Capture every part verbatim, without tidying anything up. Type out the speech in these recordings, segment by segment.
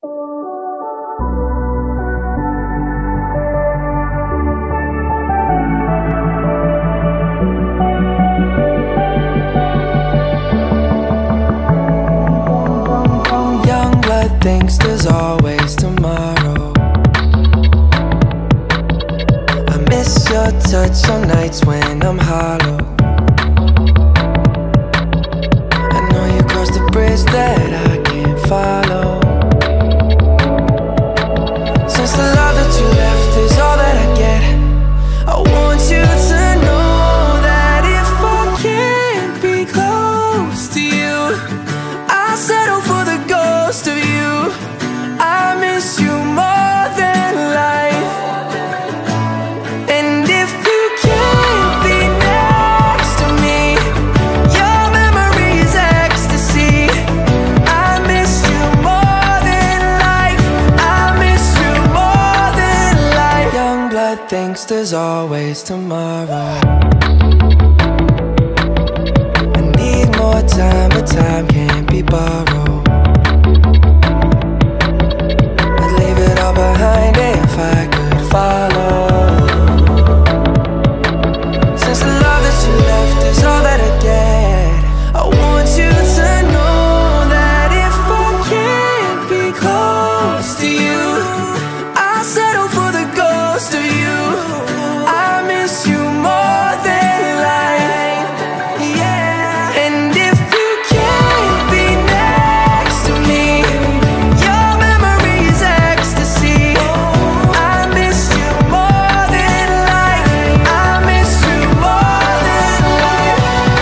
Young blood thinks there's always tomorrow. I miss your touch on nights when I'm hollow. I know you crossed the bridge that I can't follow. Since the love that you left is all that I get, I want you to know that if I can't be close to you, I'll settle for the ghost of you. I miss you more than life. And if you can't be next to me, your memory is ecstasy. I miss you more than life. I miss you more than life. Young blood thinks there's always tomorrow. I need more time, but time can't be borrowed. I'd leave it all behind if I could follow. Since the love that you left is all that I get, I want you to know that if I can't be close to you, I'll settle for the ghost of you. I miss you more than life, yeah. And if you can't be next to me, your memory is ecstasy. I miss you more than life. I miss you more than life.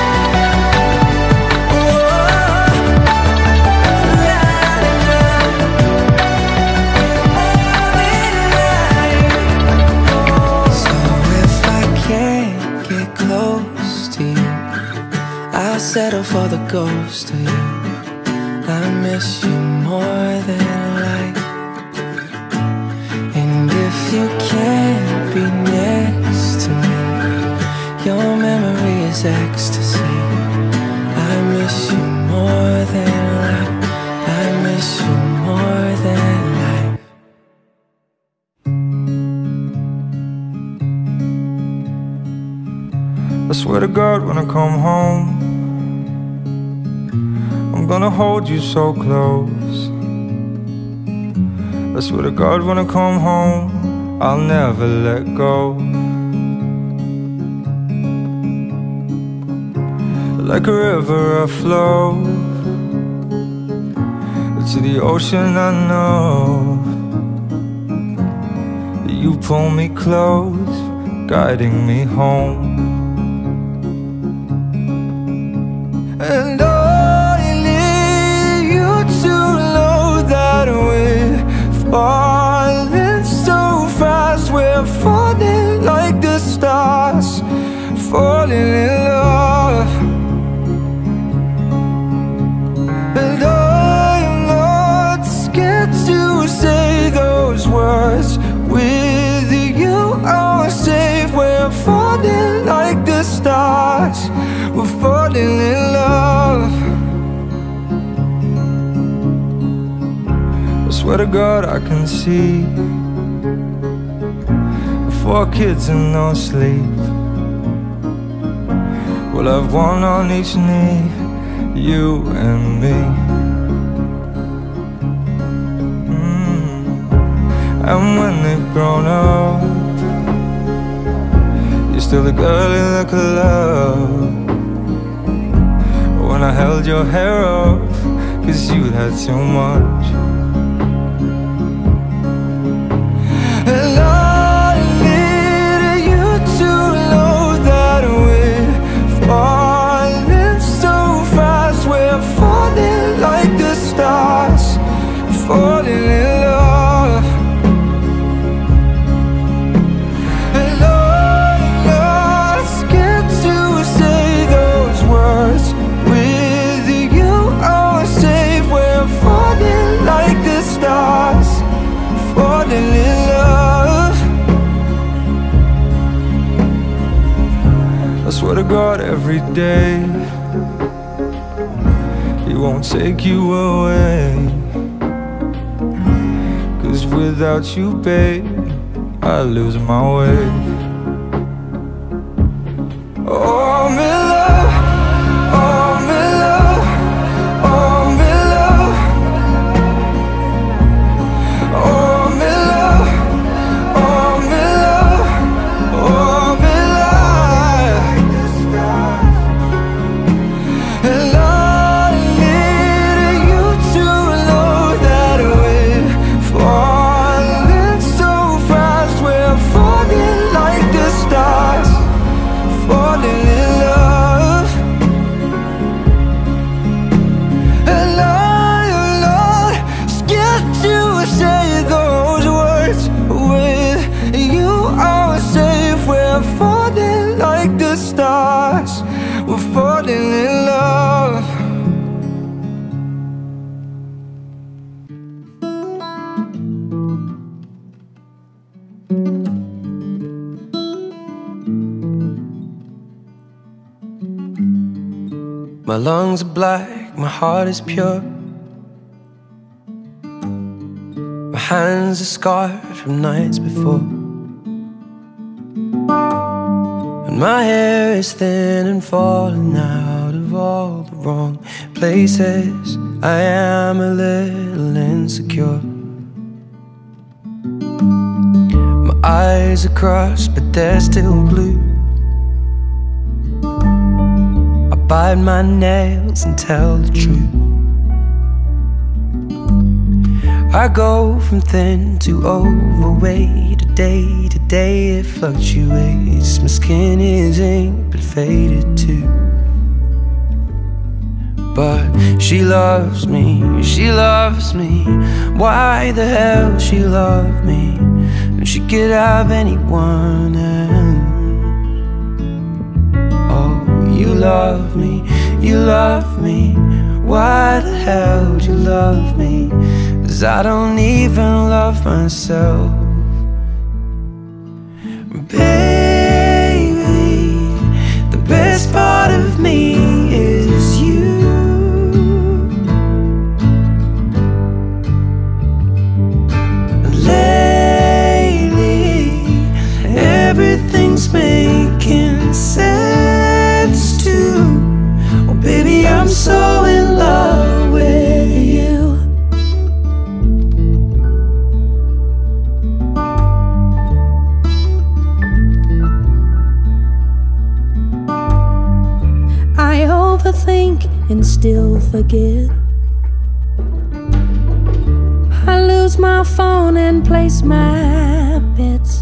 So if I can't get close to you, I'll settle for the ghost of you. I miss you more than life. And if you can't be next to me, your memory is ecstasy. I miss you more than life. I miss you more than life. I swear to God, when I come home, I'm gonna hold you so close. I swear to God, when I come home, I'll never let go. Like a river I flow to the ocean. I know you pull me close, guiding me home. And I need you to know that we're falling so fast. We're falling like the stars, falling in love. And I'm not scared to say those words. With you I'm safe. We're falling like the stars, we're falling in love. I swear to God, I can see four kids and no sleep. We'll have one on each knee, you and me. mm. And when they've grown up, you're still the girl in the club. When I held your hair up, cause you had too much. And I need you to know that we're falling so fast. We're falling like the stars, falling in love. And I'm not scared to say those words. With you I'm safe. We're falling like the stars, falling in love. I swear to God, every day He won't take you away. without you, babe, I lose my way. Oh, me love, oh, me love, oh, me love, oh, me love, oh, me love, oh, me love. And I need you to know that we're falling so fast. We're falling like the stars, falling in love. And I am not scared to say those words. With you I'm safe. We're falling like the stars, we're falling in love. My lungs are black, my heart is pure. My hands are scarred from nights before. And my hair is thin and falling out of all the wrong places. I am a little insecure. My eyes are crossed, but they're still blue. Bite my nails and tell the truth. I go from thin to overweight. Day to day it fluctuates. My skin is ink but faded too. But she loves me, she loves me. Why the hell she love me? If she could have anyone else. You love me, you love me. Why the hell do you love me? 'Cause I don't even love myself. Baby, the best part of me is you. And lately, everything's making sense. Oh baby, I'm so in love with you. I overthink and still forget. I lose my phone and place my bets.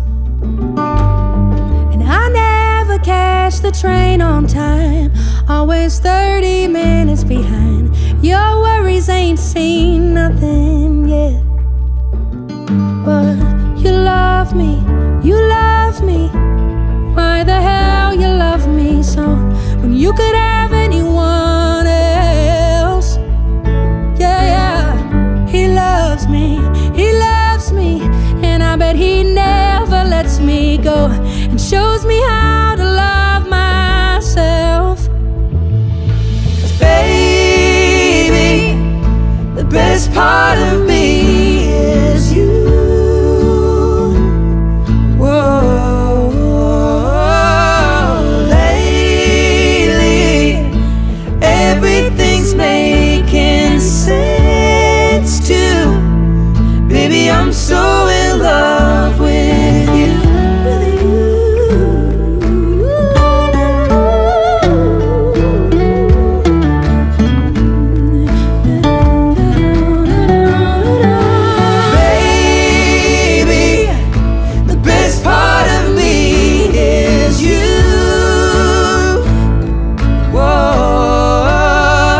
And I never catch the train on time, always thirty minutes behind. Your worries ain't seen nothing yet. But you love me, you love me. Why the hell you love me so when you could have anyone else? Yeah, yeah. He loves me, he loves me. And I bet he never lets me go and shows me how to love myself. Baby, the best part of me is you. Whoa, lately, everything's making sense too. Baby, I'm so in love with you.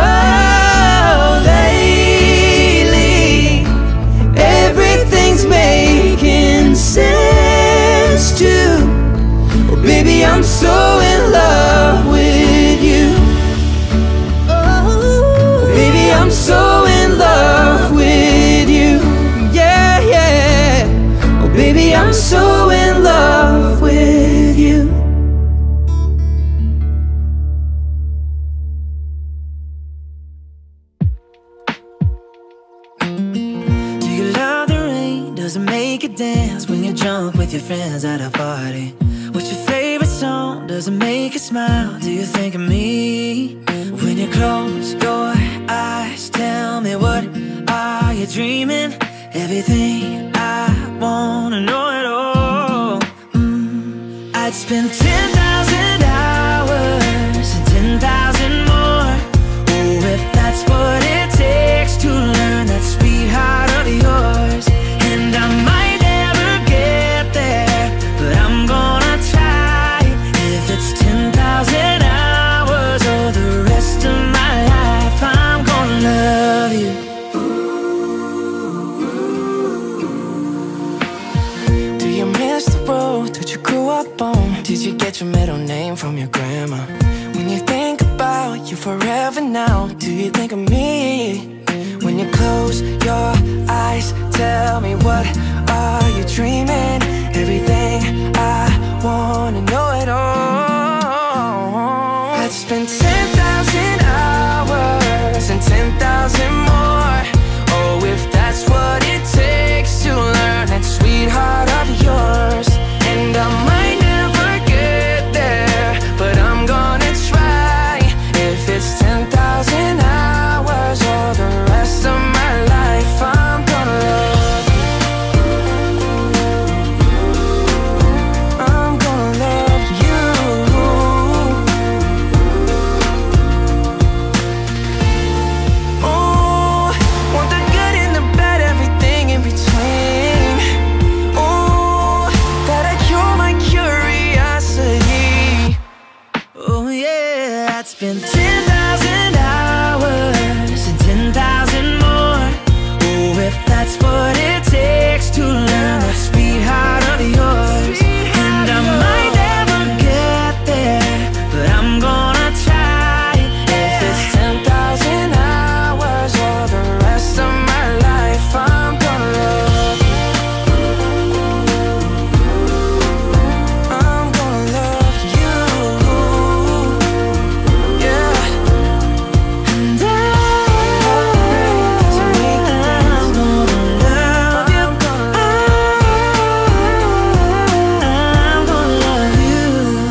Everything's made does it make you dance when you're drunk with your friends at a party? What's your favorite song? Does it make you smile? Do you think of me? When you close your eyes, tell me, what are you dreaming? Everything I wanna know it all. mm. I'd spend ten thousand hours and ten thousand more. Oh, if that's what it takes to learn that sweetheart of yours. And I might never get there, but I'm gonna try. If it's ten thousand hours or the rest of my life, I'm gonna love you. Do you miss the road that you grew up on? Did you get your middle name from your grandma? When you think about you forever now, do you think of me? When you close your eyes, tell me, what are you dreaming? Everything I wanna know it all. I'd spend ten thousand hours and ten thousand more. Oh, if that's what it takes to learn that sweetheart of yours. And I might never get there, but I'm gonna try. If it's ten thousand hours or the rest of my life, I'm gonna love you. I'm gonna love you. Oh, want the good and the bad, everything in between. Oh, that'll cure my curiosity. Oh yeah, I'd spend ten thousand hours and ten thousand more. Oh, if that's what it takes to learn that sweetheart of yours. And I might never get there, but I'm gonna try. If it's ten thousand hours or the rest of my life, I'm gonna love you. I'm gonna love you. Yeah. And I, so make it dance, gonna love you. I'm gonna love you.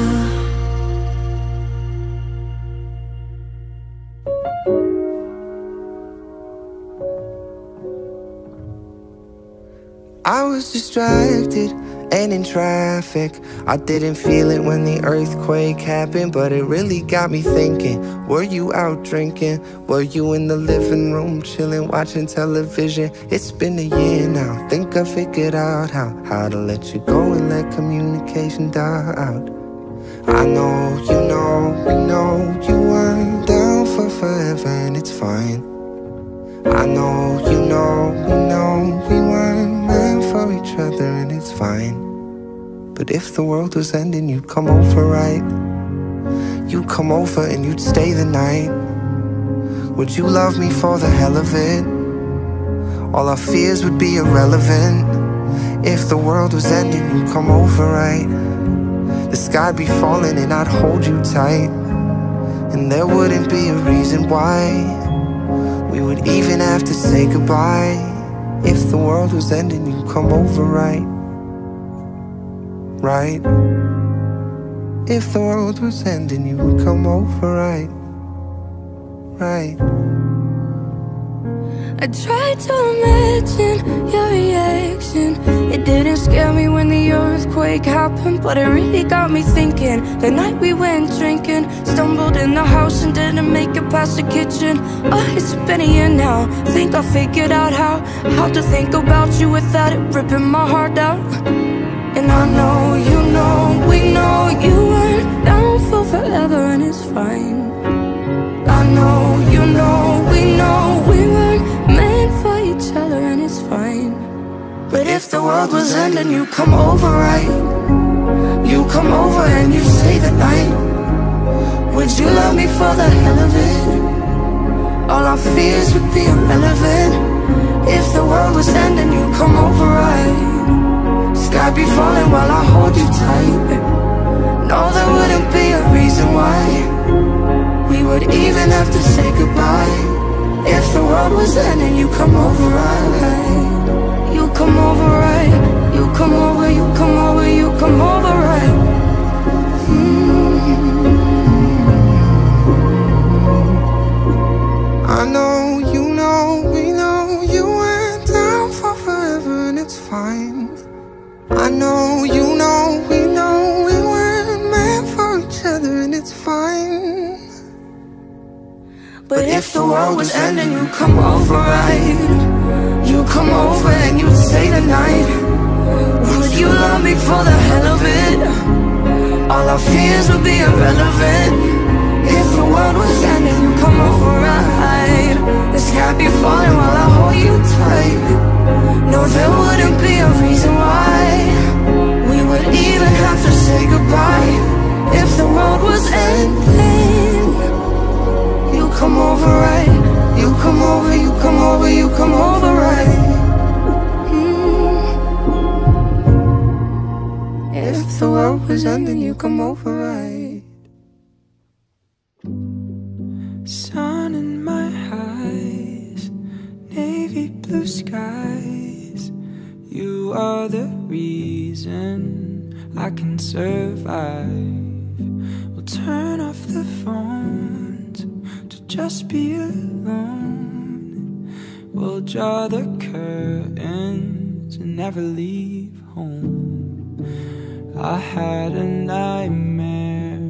I was distracted and in traffic. I didn't feel it when the earthquake happened, but it really got me thinking. Were you out drinking? Were you in the living room chilling, watching television? It's been a year now. Think I figured out how How to let you go and let communication die out. I know, you know, we know you weren't down for forever, and it's fine. I know, you know, we know we weren't meant for each other, and it's fine. But if the world was ending, you'd come over, right? You'd come over and you'd stay the night. Would you love me for the hell of it? All our fears would be irrelevant. If the world was ending, you'd come over, right? The sky'd be falling and I'd hold you tight, and there wouldn't be a reason why we would even have to say goodbye. If the world was ending, you'd come over, right? Right? If the world was ending, you would come over, right? Right? I tried to imagine your reaction. It didn't scare me when the earthquake happened, but it really got me thinking. The night we went drinking, stumbled in the house and didn't make it past the kitchen. Oh, it's been a year now. Think I figured out how How to think about you without it ripping my heart out. And I know, you know, we know you weren't down for forever, and it's fine. I know, you know, we know we weren't meant for each other, and it's fine. But if the world was ending, you come over, right? You come over and you stay the night. Would you love me for the hell of it? All our fears would be irrelevant. If the world was ending, you come over, right? Sky be falling while I hold you tight. No, there wouldn't be a reason why we would even have to say goodbye. If the world was ending, you come over, right? You come over, right? know, you know, we know we weren't meant for each other, and it's fine. But if the world was ending, you'd come over, right? You'd come over and you'd stay the night. Would you love me for the hell of it? All our fears would be irrelevant. If the world was ending, you'd come over, right? The sky be falling while I hold you tight. No, there wouldn't be a reason why we would even have to say goodbye. If the world was ending, you come over, right? You come over, you come over, you come over, right? Mm. If the world was ending, you come over, right? Sun in my eyes, navy blue skies. You are the reason I can survive. We'll turn off the phones to just be alone. We'll draw the curtains and never leave home. I had a nightmare,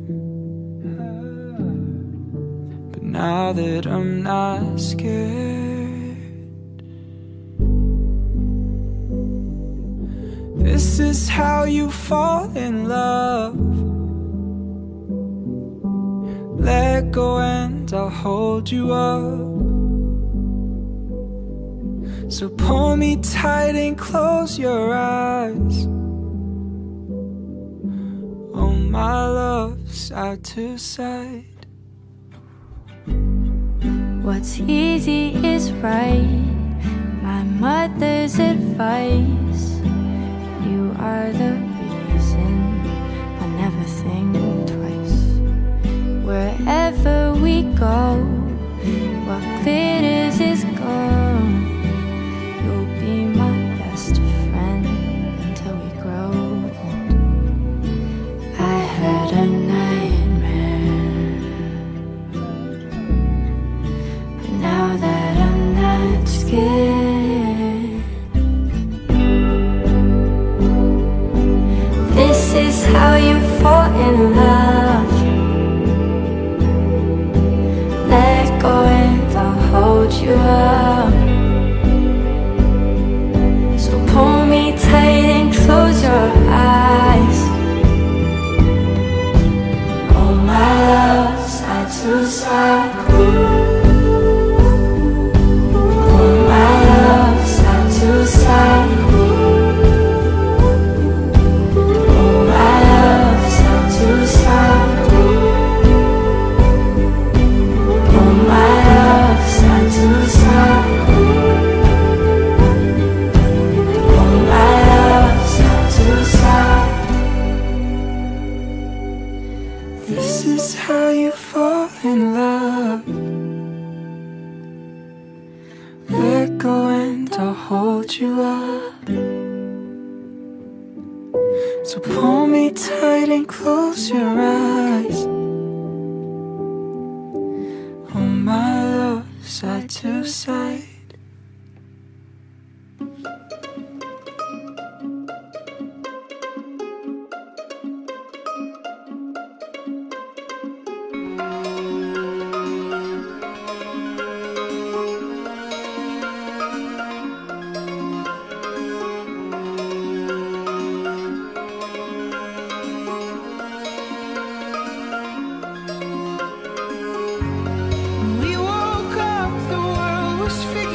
but now that I'm not scared, this is how you fall in love. Let go and I'll hold you up. So pull me tight and close your eyes. Oh my love, side to side. What's easy is right, my mother's advice. You are the reason I never think twice. Wherever we go, what glitters is gold. You'll be my best friend until we grow old. I had a nightmare, but now that I'm not scared, this is how you fall in love. Let go and I'll hold you up. So pull me tight and close your eyes. Oh my love, side to side. Oh my love, side to side. Oh my love, side to side. This is how you fall in love. Let go and I'll hold you up. So pull me tight and close your eyes. Oh my love, side to side. We woke up, the world was figured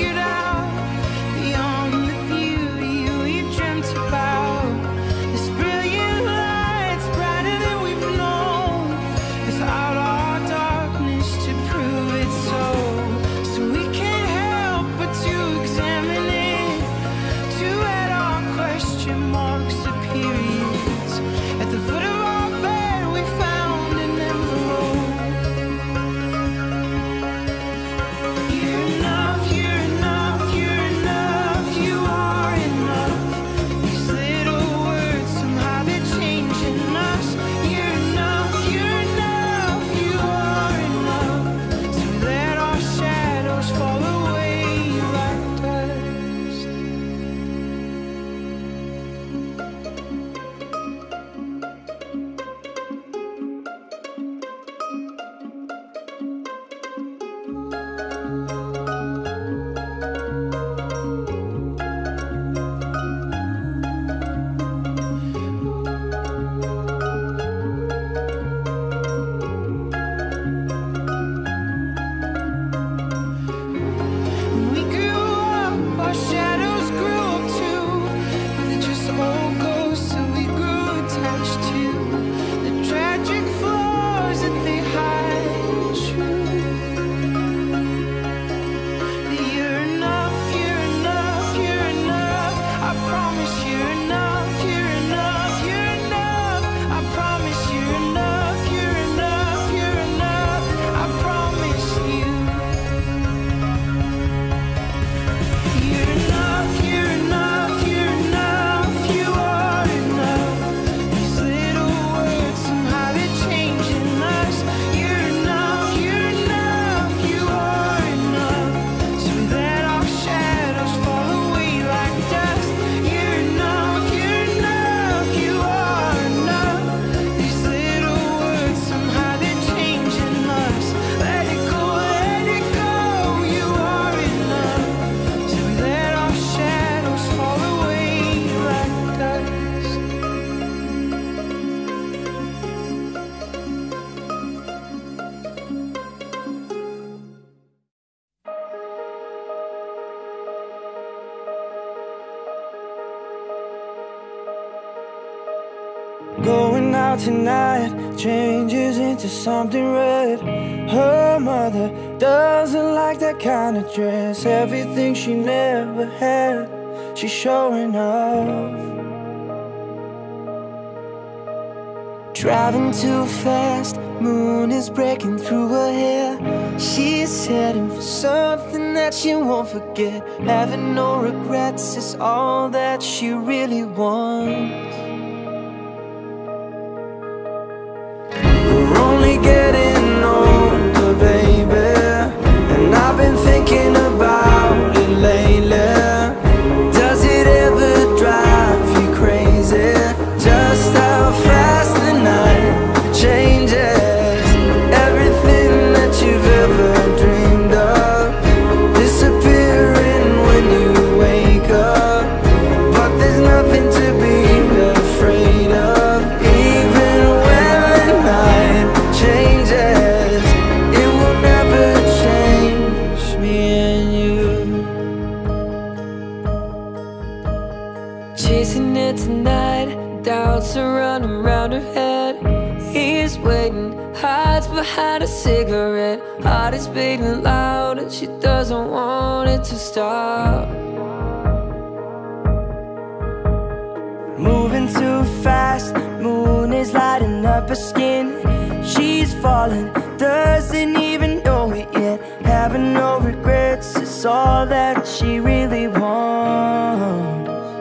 Going out tonight changes into something red. Her mother doesn't like that kind of dress. Everything she never had, she's showing off. Driving too fast, moon is breaking through her hair. She's heading for something that she won't forget. Having no regrets is all that she really wants. We're only getting older, baby, and I've been thinking about it lately. Does it ever drive you crazy? Just how fast the night changes. Everything that you've ever dreamed of disappearing when you wake up. But there's nothing to be afraid of. Even when the night changes, it will never change me and you. Chasing it tonight, doubts are running round her head. He's waiting, hides behind a cigarette. Heart is beating loud and she doesn't want it to stop. Moving too fast, moon is lighting up her skin. She's falling, doesn't even know it yet. Having no regrets is all that she really wants.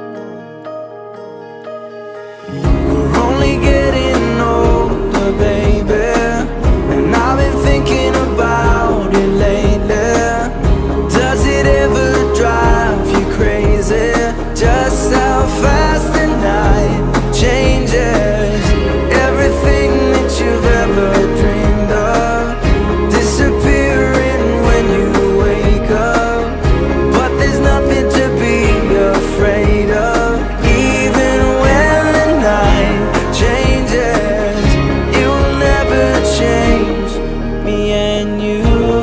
We're only getting older, baby, and I've been thinking about it lately. Does it ever drive you crazy? Just how fast the night changes. Everything that you've ever dreamed of disappearing when you wake up. But there's nothing to be afraid of. Even when the night changes, it will never change me and you.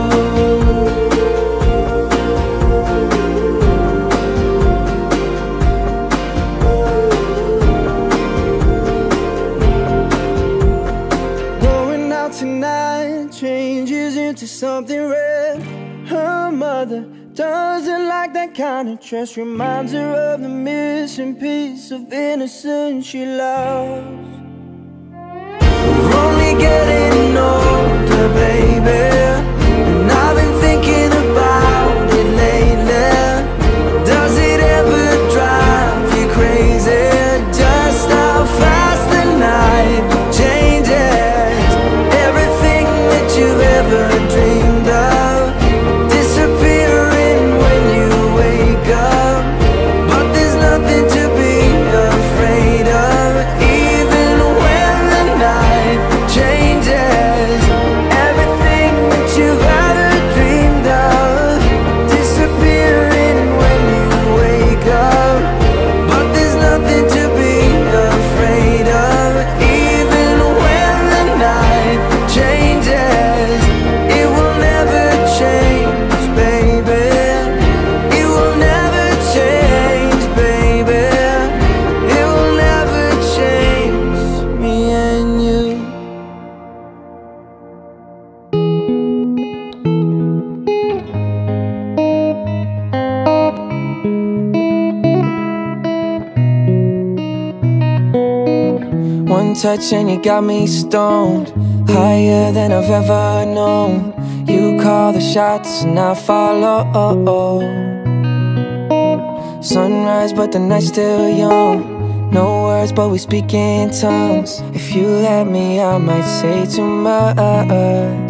Going out tonight changes into something red. Her mother doesn't like that kind of dress. Reminds her of the missing piece of innocence she lost. We're only getting older, baby, and I've been thinking about it lately. Does it ever drive you crazy? Just how fast the night changes. Everything that you've ever dreamed of disappearing when you wake up. But there's nothing to be afraid of. Even when the night changes, everything that you've ever dreamed of disappearing when you wake up. But there's nothing to be afraid of. Even when the night changes, it will never change, baby. It will never change, baby. It will never change me and you. One touch and you got me stoned, higher than I've ever known. You call the shots and I follow. Sunrise but the night's still young. No words but we speak in tongues. If you let me I might say too much.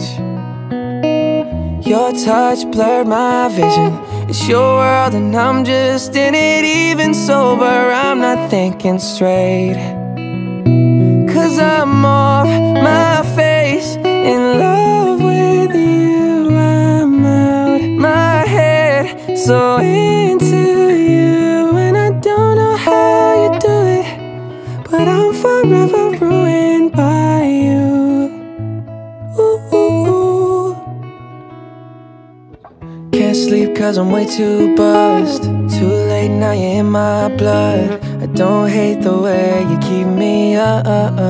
Your touch blurred my vision. It's your world and I'm just in it. Even sober I'm not thinking straight. Cause I'm off my face, in love with you. I'm out my head, so into you. And I don't know how you do it, but I'm forever ruined by you. Ooh, ooh, ooh. Can't sleep cause I'm way too buzzed. Too late late, now you're in my blood. I don't hate the way you keep me up.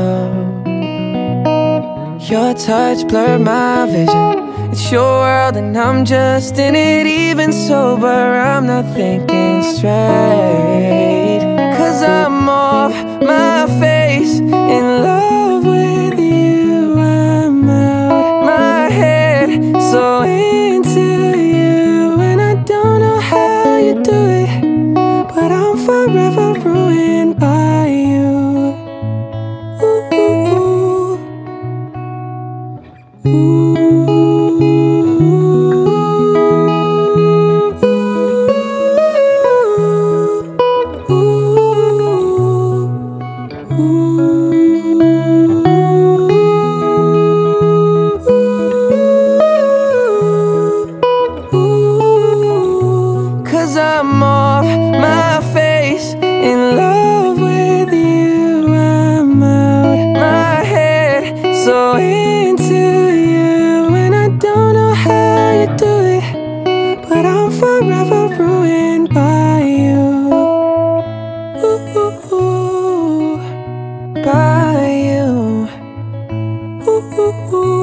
Your touch blurred my vision. It's your world and I'm just in it. Even sober, I'm not thinking straight. Cause I'm off my face, in love with you. I'm out my head, so into you. And I don't know how you do it, but I'm forever ruined by you. Ooh, ooh, ooh. Cause I'm off my face, in love with you. I'm out my head, so into you. And I don't know how you do it, but I'm forever ruined by you. Ooh, ooh, ooh, by you. Ooh, ooh, ooh.